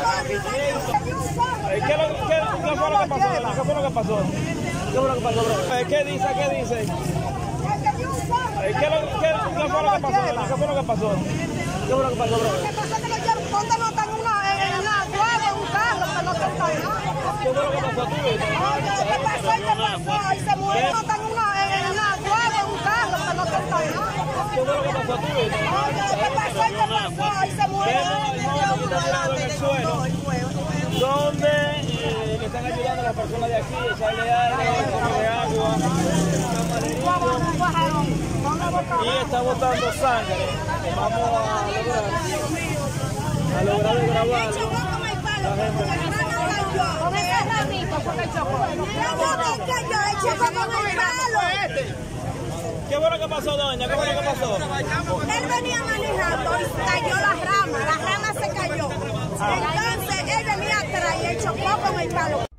¿Qué fue lo que pasó? ¿Qué fue lo que pasó? ¿Qué fue lo que pasó, bro? ¿Qué dice? ¿Qué dice? ¿Qué fue lo que pasó? ¿Qué fue lo que pasó? ¿Qué fue lo que pasó, bro? Lo que pasa es que lo llevan, ponte nota en una guagua, en un carro, que no te está nada. ¿Qué fue lo que pasó, tú? ¿Qué pasó? ¿Qué pasó? Ahí se muere. Nota en una guagua, en un carro, que no te está nada. ¿Qué fue lo que pasó, tú? ¿Qué pasó? ¿Qué pasó? Ahí se muere. En el suelo, donde le están ayudando a las personas de aquí, echarle aire, echarle agua, y está botando sangre. Vamos a lograr grabarlo. Con ese ramito fue que chocó. ¿Qué fue lo que pasó, doña? ¿Qué fue lo que pasó? Él venía manejando y cayó la rama se cayó. Entonces él venía atrás y él chocó con el palo.